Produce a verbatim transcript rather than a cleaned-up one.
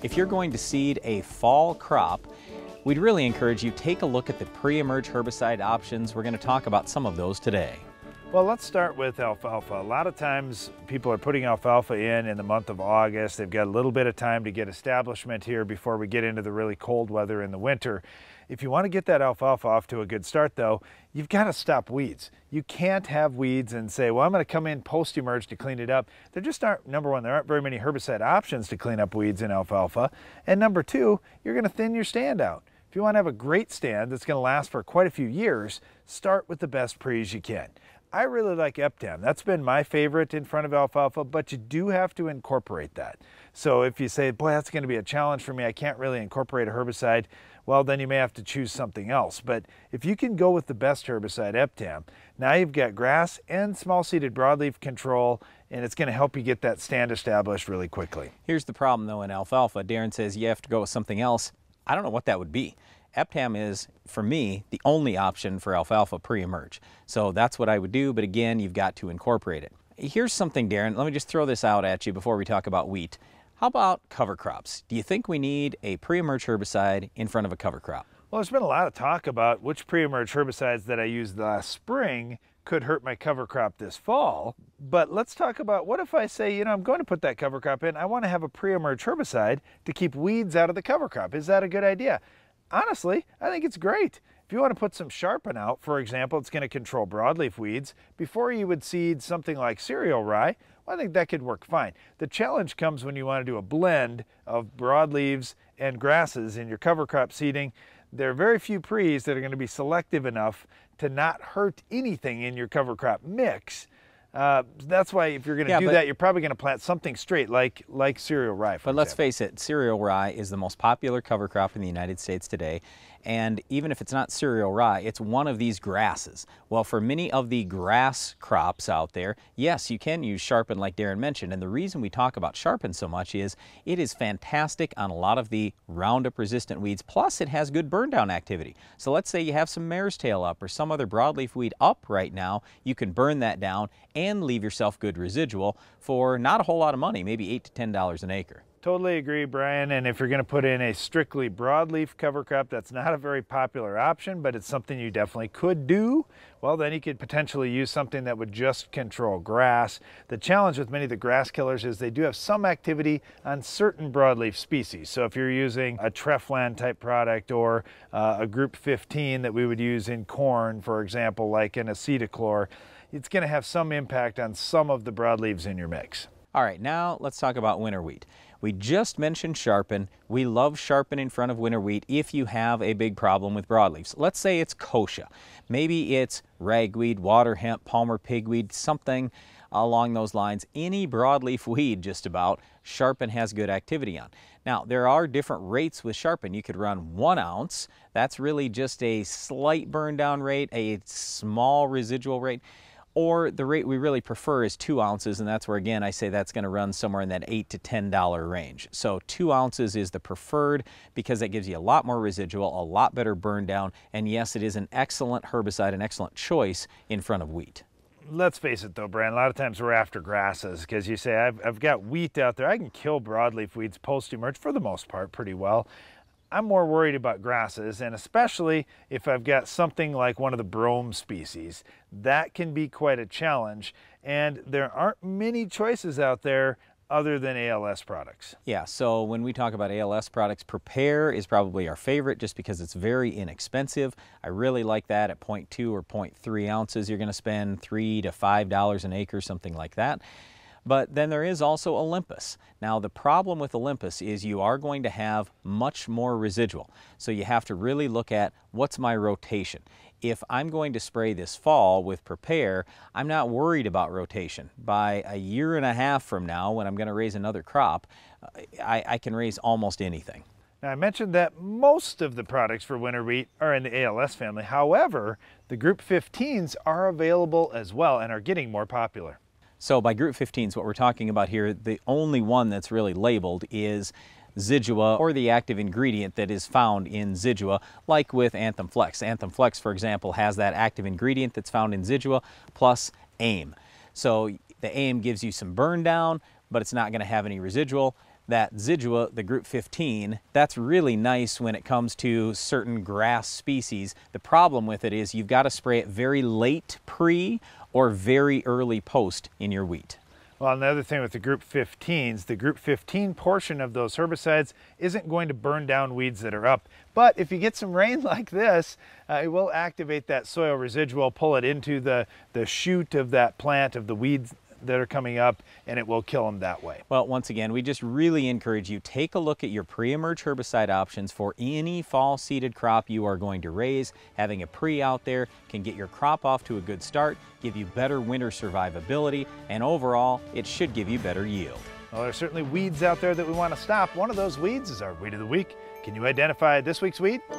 If you're going to seed a fall crop, we'd really encourage you take a look at the pre-emerge herbicide options. We're going to talk about some of those today. Well, let's start with alfalfa. A lot of times people are putting alfalfa in in the month of August. They've got a little bit of time to get establishment here before we get into the really cold weather in the winter. If you want to get that alfalfa off to a good start though, you've got to stop weeds. You can't have weeds and say, well, I'm going to come in post-emerge to clean it up. There just aren't, number one, there aren't very many herbicide options to clean up weeds in alfalfa. And number two, you're going to thin your stand out. If you want to have a great stand that's going to last for quite a few years, start with the best pre's you can. I really like Eptam. That's been my favorite in front of alfalfa, but you do have to incorporate that. So if you say, boy, that's going to be a challenge for me, I can't really incorporate a herbicide, well, then you may have to choose something else. But if you can go with the best herbicide, Eptam, now you've got grass and small-seeded broadleaf control, and it's going to help you get that stand established really quickly. Here's the problem, though, in alfalfa. Darren says you have to go with something else. I don't know what that would be. Eptam is, for me, the only option for alfalfa pre-emerge. So that's what I would do, but again, you've got to incorporate it. Here's something, Darren, let me just throw this out at you before we talk about wheat. How about cover crops? Do you think we need a pre-emerge herbicide in front of a cover crop? Well, there's been a lot of talk about which pre-emerge herbicides that I used last spring could hurt my cover crop this fall. But let's talk about, what if I say, you know, I'm going to put that cover crop in, I want to have a pre-emerge herbicide to keep weeds out of the cover crop. Is that a good idea? Honestly, I think it's great. If you want to put some Sharpen out, for example, it's going to control broadleaf weeds, before you would seed something like cereal rye, well, I think that could work fine. The challenge comes when you want to do a blend of broadleaves and grasses in your cover crop seeding. There are very few pre's that are going to be selective enough to not hurt anything in your cover crop mix. Uh, that's why if you're going to yeah, do that, you're probably going to plant something straight like, like cereal rye, for But example. Let's face it, cereal rye is the most popular cover crop in the United States today. And even if it's not cereal rye, it's one of these grasses. Well, for many of the grass crops out there, yes, you can use Sharpen like Darren mentioned. And the reason we talk about Sharpen so much is it is fantastic on a lot of the Roundup resistant weeds. Plus, it has good burn down activity. So let's say you have some mare's tail up or some other broadleaf weed up right now. You can burn that down and leave yourself good residual for not a whole lot of money, maybe eight to ten dollars an acre. Totally agree, Brian. And if you're going to put in a strictly broadleaf cover crop, that's not a very popular option, but it's something you definitely could do. Well, then you could potentially use something that would just control grass. The challenge with many of the grass killers is they do have some activity on certain broadleaf species. So if you're using a Treflan type product or uh, a group fifteen that we would use in corn, for example, like an acetochlor, it's going to have some impact on some of the broadleaves in your mix. All right, now let's talk about winter wheat. We just mentioned Sharpen. We love Sharpen in front of winter wheat if you have a big problem with broadleaves. Let's say it's kochia. Maybe it's ragweed, water hemp, palmer pigweed, something along those lines. Any broadleaf weed just about, Sharpen has good activity on. Now, there are different rates with Sharpen. You could run one ounce. That's really just a slight burn down rate, a small residual rate. Or the rate we really prefer is two ounces, and that's where, again, I say that's going to run somewhere in that eight to ten dollar range. So two ounces is the preferred because that gives you a lot more residual, a lot better burn down, and yes, it is an excellent herbicide, an excellent choice in front of wheat. Let's face it though, Brian, a lot of times we're after grasses because you say, I've, I've got wheat out there. I can kill broadleaf weeds post-emerge for the most part pretty well. I'm more worried about grasses, and especially if I've got something like one of the brome species. That can be quite a challenge, and there aren't many choices out there other than A L S products. Yeah, so when we talk about A L S products, Prepare is probably our favorite just because it's very inexpensive. I really like that at zero point two or zero point three ounces. You're going to spend three to five dollars an acre, something like that. But then there is also Olympus. Now the problem with Olympus is you are going to have much more residual. So you have to really look at what's my rotation. If I'm going to spray this fall with Prepare, I'm not worried about rotation. By a year and a half from now, when I'm going to raise another crop, I, I can raise almost anything. Now I mentioned that most of the products for winter wheat are in the A L S family. However, the group fifteens are available as well and are getting more popular. So by group fifteens, what we're talking about here, the only one that's really labeled is Zidua, or the active ingredient that is found in Zidua, like with Anthem Flex. Anthem Flex, for example, has that active ingredient that's found in Zidua plus A I M. So the A I M gives you some burn down, but it's not going to have any residual. that Zidua, the group fifteen, that's really nice when it comes to certain grass species. The problem with it is you've got to spray it very late pre or very early post in your wheat. Well, another thing with the group fifteens, the group fifteen portion of those herbicides isn't going to burn down weeds that are up. But if you get some rain like this, uh, it will activate that soil residual, pull it into the, the shoot of that plant, of the weeds that are coming up, and it will kill them that way. Well, once again, we just really encourage you, take a look at your pre-emerge herbicide options for any fall seeded crop you are going to raise. Having a pre out there can get your crop off to a good start, give you better winter survivability, and overall, it should give you better yield. Well, there's certainly weeds out there that we want to stop. One of those weeds is our weed of the week. Can you identify this week's weed?